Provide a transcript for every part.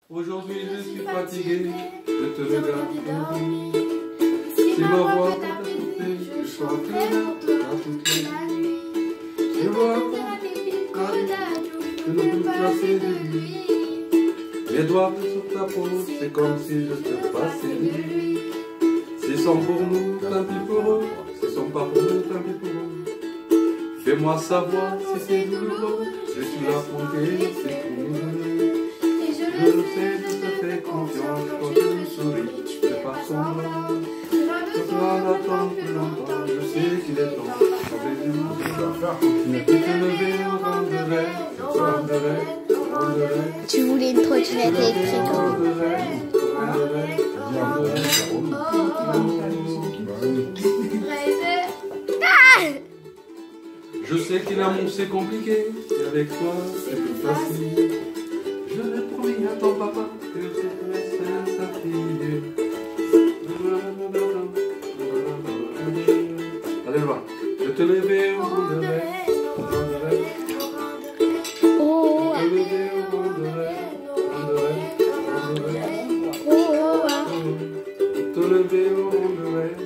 Aujourd'hui je suis fatigué, je te regarde dormir. Si ma voix t'a coupé, je chanterai dans toute la nuit. Je vois je ne peux plus passer de lui. Mes doigts sur ta peau, c'est comme si je te passais de lui. S'ils sont pour nous, tant pis pour eux. S'ils sont pas pour nous, tant pis pour eux. Fais-moi savoir si c'est douloureux. Je suis là pour t'aider, c'est pour nous donner. Je le sais, je te fais confiance. Quand tu me souris, tu fais pas semblant. Je dois attendre plus longtemps. Je sais qu'il est temps. Je vais te lever au vent de rêve. Tu voulais une trottinette électrique. Je sais que l'amour c'est compliqué, et avec toi c'est plus facile. Je l'ai promis à ton papa que je te laisserai sa fille. Allez, va. Je te lever au bout de rêve. Te lever au bout de rêve.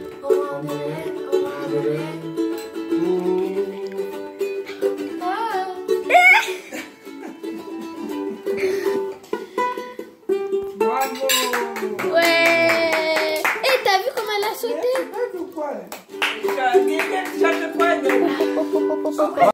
Bravo! Ouais! Et t'as vu comment elle a sauté? Je te